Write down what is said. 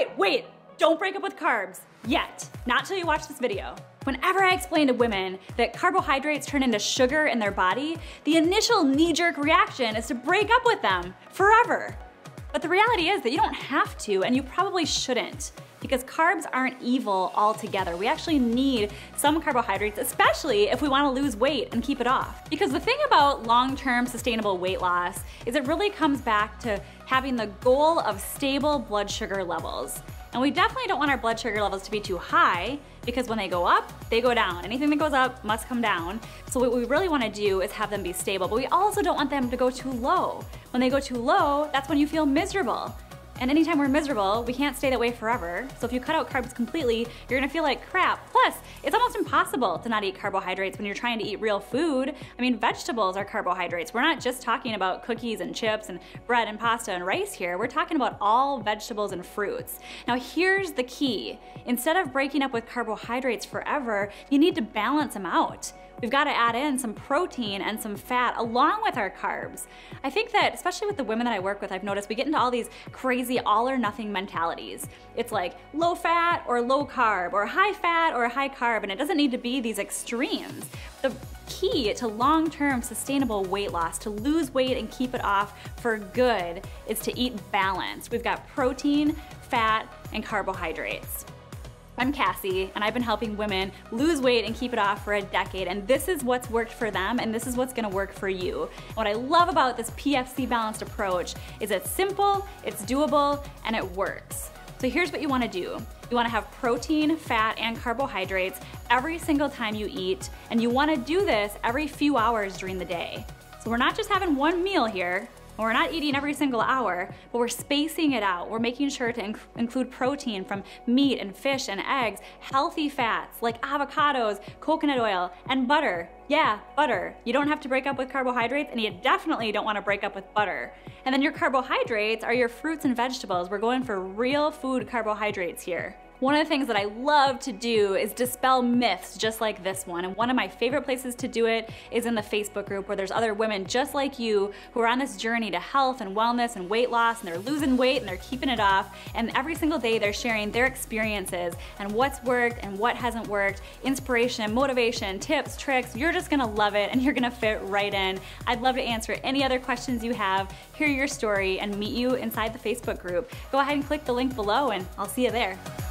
wait, don't break up with carbs yet. Not till you watch this video. Whenever I explain to women that carbohydrates turn into sugar in their body, the initial knee-jerk reaction is to break up with them forever. But the reality is that you don't have to, and you probably shouldn't, because carbs aren't evil altogether. We actually need some carbohydrates, especially if we want to lose weight and keep it off. Because the thing about long-term sustainable weight loss is it really comes back to having the goal of stable blood sugar levels. And we definitely don't want our blood sugar levels to be too high, because when they go up, they go down. Anything that goes up must come down. So what we really want to do is have them be stable, but we also don't want them to go too low. When they go too low, that's when you feel miserable. And anytime we're miserable, we can't stay that way forever. So if you cut out carbs completely, you're gonna feel like crap. Plus, it's almost impossible to not eat carbohydrates when you're trying to eat real food. I mean, vegetables are carbohydrates. We're not just talking about cookies and chips and bread and pasta and rice here. We're talking about all vegetables and fruits. Now here's the key. Instead of breaking up with carbohydrates forever, you need to balance them out. We've got to add in some protein and some fat along with our carbs. I think that, especially with the women that I work with, I've noticed we get into all these crazy all or nothing mentalities. It's like low fat or low carb, or high fat or high carb, and it doesn't need to be these extremes. The key to long-term sustainable weight loss, to lose weight and keep it off for good, is to eat balanced. We've got protein, fat, and carbohydrates. I'm Cassie, and I've been helping women lose weight and keep it off for a decade, and this is what's worked for them, and this is what's gonna work for you. And what I love about this PFC balanced approach is it's simple, it's doable, and it works. So here's what you wanna do. You wanna have protein, fat, and carbohydrates every single time you eat, and you wanna do this every few hours during the day. So we're not just having one meal here, we're not eating every single hour, but we're spacing it out. We're making sure to include protein from meat and fish and eggs, healthy fats like avocados, coconut oil, and butter. Yeah, butter. You don't have to break up with carbohydrates, and you definitely don't want to break up with butter. And then your carbohydrates are your fruits and vegetables. We're going for real food carbohydrates here. One of the things that I love to do is dispel myths just like this one, and one of my favorite places to do it is in the Facebook group, where there's other women just like you who are on this journey to health and wellness and weight loss, and they're losing weight and they're keeping it off, and every single day they're sharing their experiences and what's worked and what hasn't worked, inspiration, motivation, tips, tricks. You're just gonna love it and you're gonna fit right in. I'd love to answer any other questions you have, hear your story, and meet you inside the Facebook group. Go ahead and click the link below and I'll see you there.